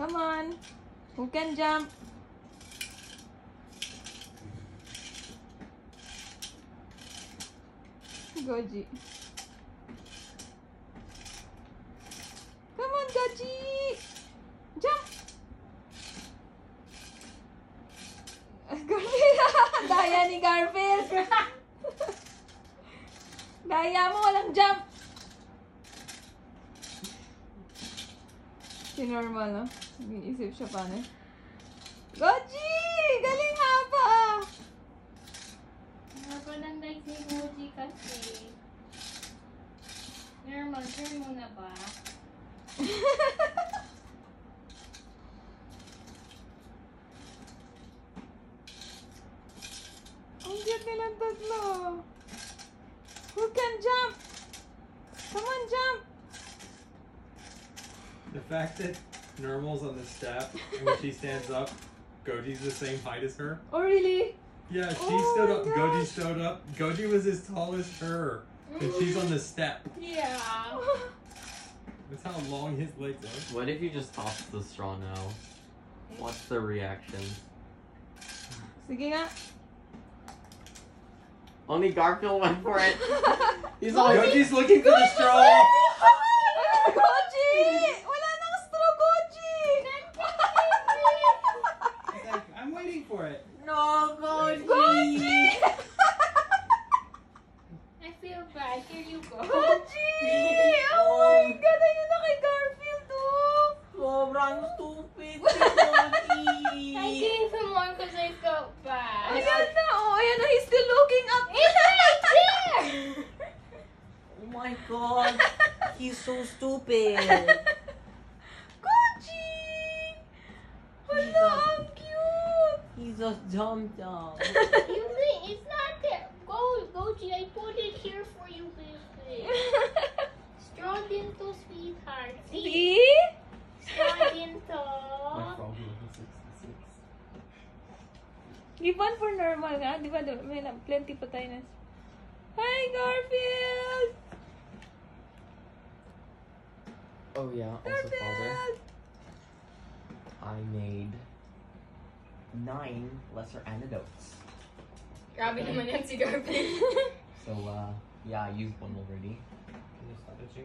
Come on. Who can jump? Goji. Come on, Goji! Jump! Garfield! Daya ni Garfield! Daya mo, walang jump! Si normal, no? Nag-iisip siya paano. Goji! Galing haba! Haba ng legs ni Goji kasi. Normal, turn mo na ba? Ang cute nilang tatlo. Who can jump? Come on, jump! The fact that Normal's on the step and when she stands up, Goji's the same height as her. Oh, really? Yeah, she Oh stood my up. gosh. Goji stood up. Goji was as tall as her, and she's on the step. Yeah. That's how long his legs are. What if you just toss the straw now? What's the reaction? Sige nga. Only Garfield went for it. He's all Goji's looking for the straw. Goji! Wala nang straw, Goji! He's like, I'm waiting for it. No, Goji! Goji! I feel bad. Here you go. Goji! Oh my God! Ayun na kay Garfield, oh! Sobrang stupid si Goji! I gave him one because I felt bad. Ayan na, oh! Ayan na, he's still looking up! It's right there! Oh my god! He's so stupid! Goji! Hala, ang cute! He just jumped up. You think it's not there? Goji, I put it here for you, baby. Straw din to, sweetheart. See? See? Straw din to. My problem is 66. Give one for normal nga. Di ba? May plenty pa tayo na. Hi, Garfield! Oh yeah, also father. Garfield! I made 9 lesser antidotes. Grabe naman yan si Garfield. So yeah, I used one already. Can you stop itching?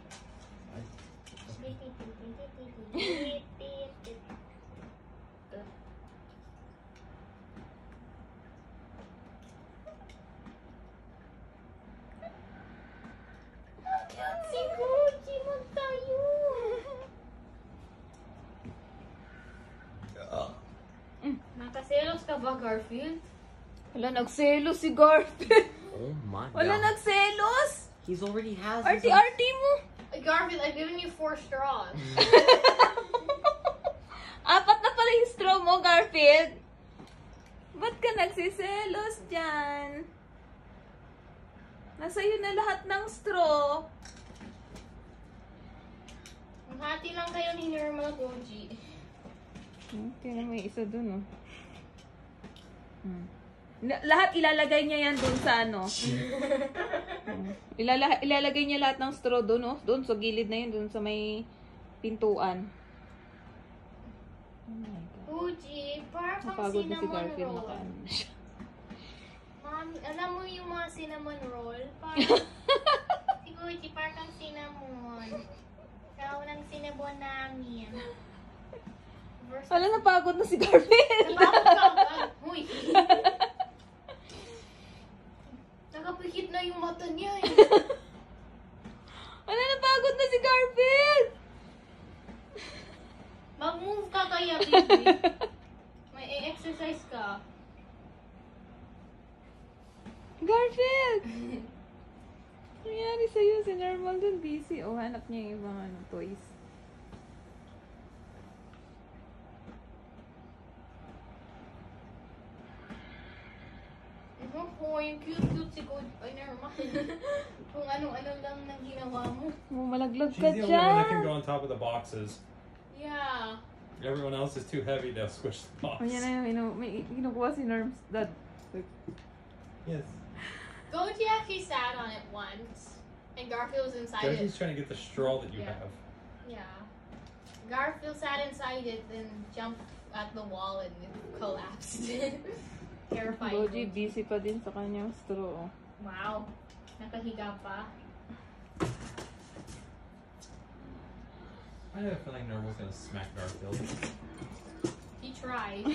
Si Goji, magtayo. Nakaselos ka ba, Garfield? Wala, nagselos si Garfield. Oh my Wala, god. nagselos. He's already has his Arty-arty mo. Garfield, I've given you 4 straws. Apat na pala yung straw mo, Garfield. Ba't ka nagsiselos dyan? Nasa'yo na lahat ng straw. Hati lang kayo ni Normal Goji. Tingnan mo yung isa dun, oh. Lahat ilalagay niya yan dun sa ano. Ilalagay niya lahat ng straw dun, oh. Dun sa gilid na yun, dun sa may pintuan. Oh my God. Goji, parang Napagod na si cinnamon Garfield, roll. nakaano na siya. Mami, alam mo yung mga cinnamon roll? Parang, si Goji, parang cinnamon. Ikaw ng cinnamon namin. Wala, napagod na si Garfield. Napagod ka ba? Huy. Nakapikit na yung mata niya eh. Wala, napagod na si Garfield. Mag-move ka kaya, baby. May exercise ka. Garfield! Nangyari sa'yo, si Normal dun busy. Oh, hanap niya yung ibang ano, toys. Oh, yung cute-cute si Goji. Ay, never mind. Kung ano-ano lang nang ginawa mo. Oh, malaglag She's ka the only one that can dyan. go on top of the boxes. Yeah. Everyone else is too heavy. They'll squish the box. Oh, yan na yung may kinukuha si Norms dad. Yes. Goji actually sat on it once. And Garfield was inside Goji's it. trying to get the straw that you Yeah. have. Yeah. Garfield sat inside it and jumped at the wall and it collapsed. Terrifying. Goji, busy pa din sa kanyang straw. Wow. Nakahiga pa. I have a feeling Normal's gonna smack Garfield. He tried.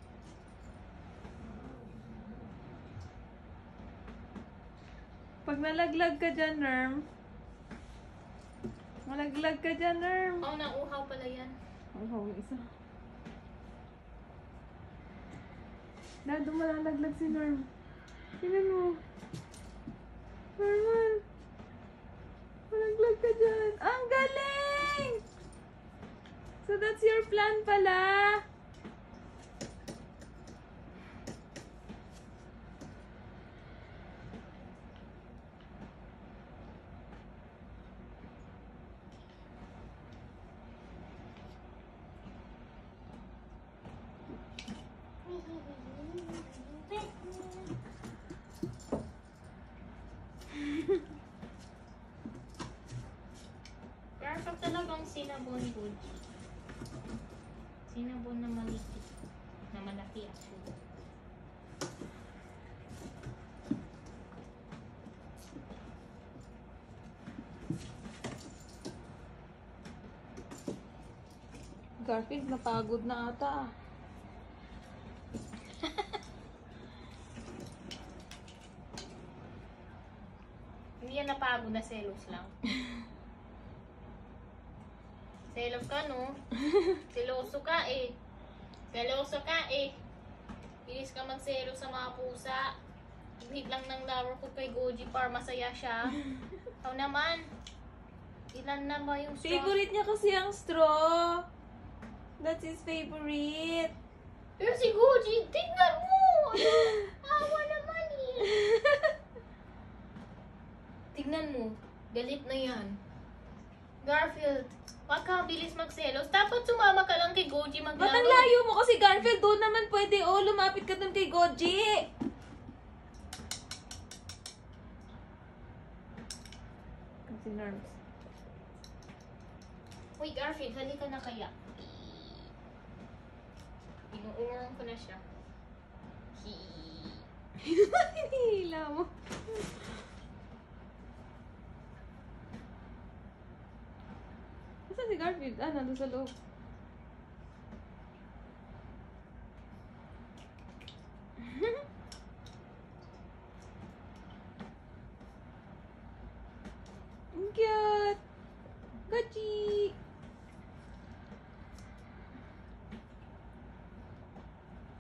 Pag nalaglag ka dyan, Nerm. Malaglag ka dyan, Nerm. Oh, nauhaw pala yan. Oh, isa. Dado, malalaglag si Norm. Tingnan mo. Norman. Malaglag ka dyan. Ang galing! So that's your plan pala. Perfect talagang cinnamon good. Cinnamon na malaki. Na malaki actually. Garfield, napagod na ata. Hindi yan napagod na selos lang. Selos ka, no? Seloso ka eh. Seloso ka eh. Bilis ka magselos sa mga pusa. Hit lang ng laro ko kay Goji para masaya siya. Ikaw naman. Ilan na ba yung straw? Favorite niya kasi ang straw. That's his favorite. Pero si Goji, tingnan mo! Awa naman eh. Tignan mo. Galit na yan. Garfield, wag ka bilis magselos. Dapat sumama ka lang kay Goji maglaro. Ba't ang layo mo kasi, Garfield? Doon naman pwede. Oh, lumapit ka doon kay Goji. Kasi nerves. Wait, Garfield, halika na kaya. Inuungan ko na siya. Hinihila mo. Saan si Garfield? Ah, nandun sa loob.